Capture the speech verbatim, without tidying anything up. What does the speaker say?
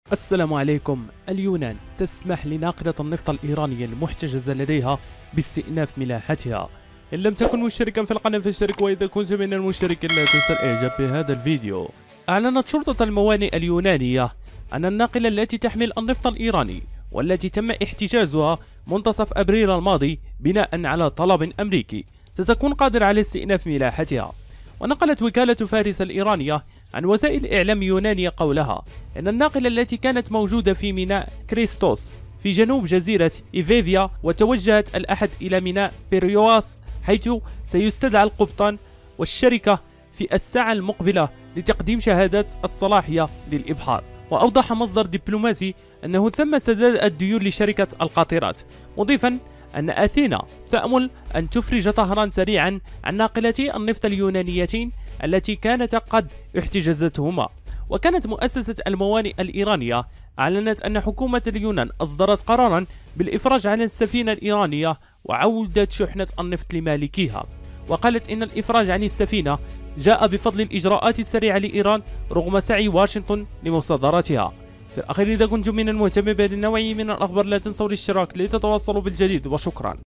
السلام عليكم. اليونان تسمح لناقلة النفط الإيرانية المحتجزة لديها باستئناف ملاحتها. إن لم تكن مشتركا في القناة فاشترك، وإذا كنت من المشتركين لا تنسى الإعجاب بهذا الفيديو. أعلنت شرطة الموانئ اليونانية أن الناقلة التي تحمل النفط الإيراني والتي تم احتجازها منتصف أبريل الماضي بناء على طلب أمريكي ستكون قادرة على استئناف ملاحتها. ونقلت وكالة فارس الإيرانية عن وسائل إعلام يونانية قولها إن الناقلة التي كانت موجودة في ميناء كريستوس في جنوب جزيرة إيفيفيا وتوجهت الأحد إلى ميناء بيريواس، حيث سيستدعى القبطان والشركة في الساعة المقبلة لتقديم شهادات الصلاحية للإبحار. وأوضح مصدر دبلوماسي أنه تم سداد الديون لشركة القاطرات، مضيفا أن أثينا تأمل أن تفرج طهران سريعا عن ناقلتي النفط اليونانيتين التي كانت قد احتجزتهما. وكانت مؤسسة الموانئ الإيرانية أعلنت أن حكومة اليونان أصدرت قرارا بالإفراج عن السفينة الإيرانية وعودة شحنة النفط لمالكيها. وقالت إن الإفراج عن السفينة جاء بفضل الإجراءات السريعة لإيران رغم سعي واشنطن لمصادرتها. في الأخير، إذا كنتم من المهتمين بهذا النوع من الأخبار لا تنسوا الاشتراك لتتواصلوا بالجديد، وشكرا.